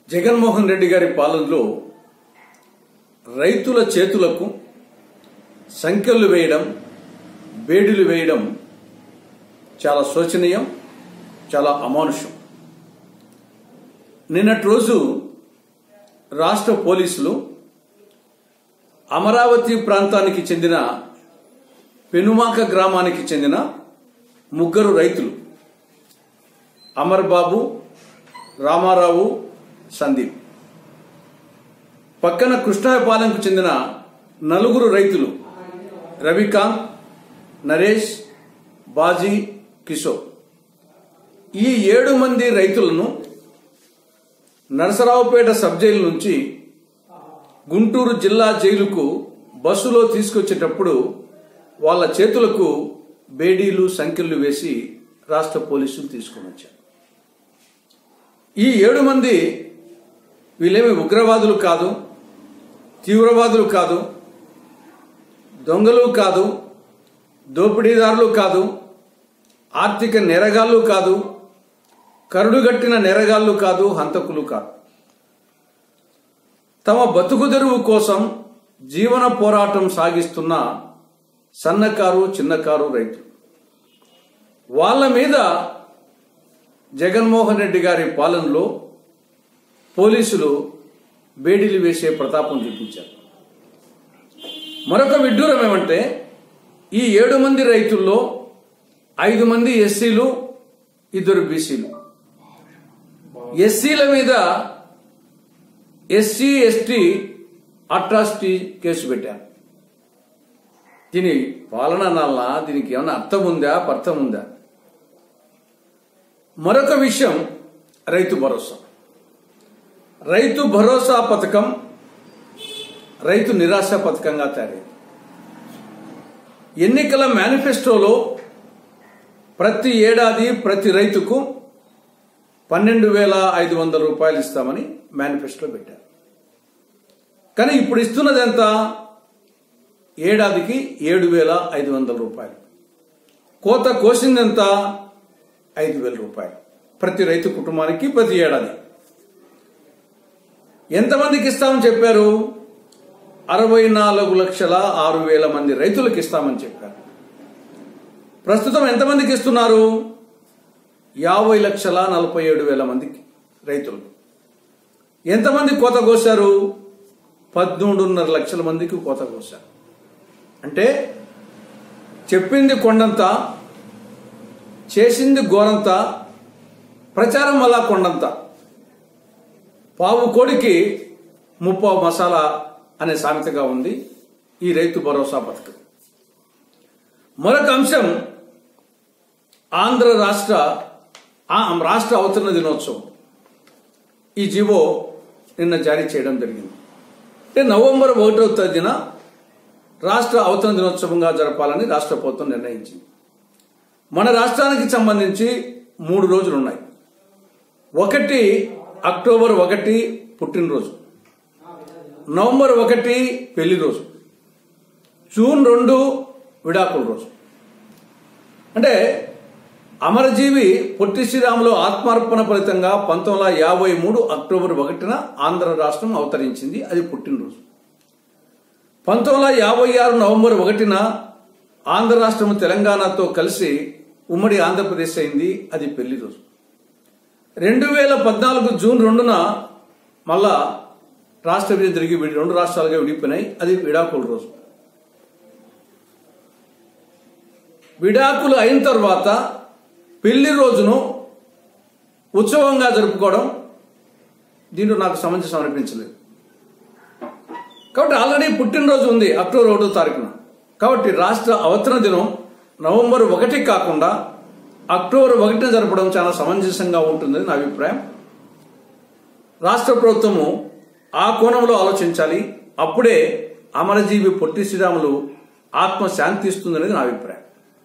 జగన్మోహన్ రెడ్డి గారి పాలనలో రైతుల చేతులకు సంకెళ్లు వేయడం, బేడీలు వేయడం చాలా శోచనీయం, చాలా అమానుషం. నిన్నటి రోజు రాష్ట్ర పోలీసులు అమరావతి ప్రాంతానికి చెందిన పెనుమాక గ్రామానికి చెందిన ముగ్గురు రైతులు అమర్ బాబు, రామారావు, సందీప్, పక్కన కృష్ణాపాలెంకు చెందిన నలుగురు రైతులు రవికాంత్, నరేష్, బాజీ, కిషోర్, ఈ 7 మంది రైతులను నరసరావుపేట సబ్ జైలు నుంచి గుంటూరు జిల్లా జైలుకు బస్సులో తీసుకొచ్చేటప్పుడు వాళ్ళ చేతులకు బేడీలు, సంకెళ్లు వేసి రాష్ట్ర పోలీసులు తీసుకుని వచ్చారు. ఈ 7 మంది వీళ్ళేమి ఉగ్రవాదులు కాదు, తీవ్రవాదులు కాదు, దొంగలు కాదు, దోపిడీదారులు కాదు, ఆర్థిక నేరగాళ్లు కాదు, కరుడుగట్టిన నేరగాళ్లు కాదు, హంతకులు కాదు. తమ బతుకు తెరువు కోసం జీవన పోరాటం సాగిస్తున్న సన్నకారు, చిన్నకారు రైతులు. వాళ్ళ మీద జగన్మోహన్ రెడ్డి గారి పాలనలో పోలీసులు బేడీలు వేసే ప్రతాపం చూపించారు. మరొక విడ్డూరం ఏమంటే, ఈ 7 మంది రైతుల్లో 5 మంది ఎస్సీలు, 2 బీసీలు. ఎస్సీల మీద ఎస్సీ ఎస్టీ అట్రాసిటీ కేసు పెట్టారు. దీని పాలన నాలా దీనికి ఏమైనా అర్థం ఉందా, పర్థం ఉందా? మరొక విషయం, రైతు భరోసా. రైతు భరోసా పథకం రైతు నిరాశ పథకంగా తయారైంది. ఎన్నికల మేనిఫెస్టోలో ప్రతి ఏడాది ప్రతి రైతుకు 12,500 రూపాయలు ఇస్తామని మేనిఫెస్టోలో పెట్టారు. కానీ ఇప్పుడు ఇస్తున్నది ఎంత? ఏడాదికి 7,500 రూపాయలు. కోత కోసిందెంత? 5,000 రూపాయలు ప్రతి రైతు కుటుంబానికి ప్రతి ఏడాది. ఎంతమందికి ఇస్తామని చెప్పారు? 64,06,000 మంది రైతులకు ఇస్తామని చెప్పారు. ప్రస్తుతం ఎంతమందికి ఇస్తున్నారు? 50,47,000 మందికి రైతులకు. ఎంతమంది కోత కోశారు? 13.5 లక్షల మందికి కోత కోశారు. అంటే చెప్పింది కొండంత, చేసింది గోరంత, ప్రచారం వల్ల కొండంత. పావు కోడికి ముప్పావు మసాలా అనే సామెతగా ఉంది ఈ రైతు భరోసా పథకం. మరొక అంశం, ఆంధ్ర రాష్ట్ర అవతరణ దినోత్సవం. ఈ జీవో నిన్న జారీ చేయడం జరిగింది. అంటే నవంబర్ 1వ తేదీన రాష్ట్ర అవతరణ దినోత్సవంగా జరపాలని రాష్ట్ర ప్రభుత్వం నిర్ణయించింది. మన రాష్ట్రానికి సంబంధించి 3 రోజులు ఉన్నాయి. 1 అక్టోబర్ 1 పుట్టినరోజు, నవంబర్ 1 పెళ్లి రోజు, జూన్ 2 విడాకుల రోజు. అంటే అమరజీవి పొట్టి శ్రీరాములు ఆత్మార్పణ ఫలితంగా 1953 అక్టోబర్ 1న ఆంధ్ర రాష్ట్రం అవతరించింది. అది పుట్టినరోజు. 1956 నవంబర్ 1న ఆంధ్ర రాష్ట్రం తెలంగాణతో కలిసి ఉమ్మడి ఆంధ్రప్రదేశ్ అయింది. అది పెళ్లి రోజు. 2014 జూన్ 2న మళ్ళా రాష్ట్ర విభజన జరిగి 2 రాష్ట్రాలుగా విడిపోయినాయి. అది విడాకుల రోజు. విడాకులు అయిన తర్వాత పెళ్లి రోజును ఉత్సవంగా జరుపుకోవడం దీంట్లో నాకు సమంజసం అనిపించలేదు. కాబట్టి ఆల్రెడీ పుట్టినరోజు ఉంది అక్టోబర్ 1వ తారీఖున. కాబట్టి రాష్ట్ర అవతరణ దినం నవంబర్ 1 కాకుండా అక్టోబర్ 1న జరపడం చాలా సమంజసంగా ఉంటుందని నా అభిప్రాయం. రాష్ట్ర ప్రభుత్వము ఆ కోణంలో ఆలోచించాలి. అప్పుడే అమరజీవి పొట్టి శ్రీరాములు ఆత్మ శాంతిస్తుందనేది నా అభిప్రాయం.